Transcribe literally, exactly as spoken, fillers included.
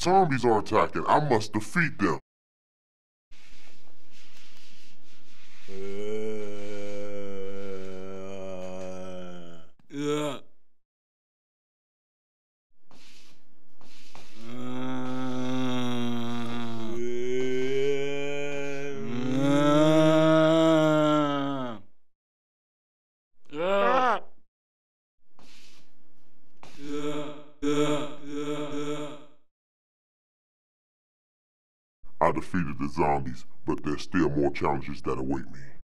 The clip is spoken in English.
Zombies are attacking. I must defeat them. Uh, I defeated the zombies, but there's still more challenges that await me.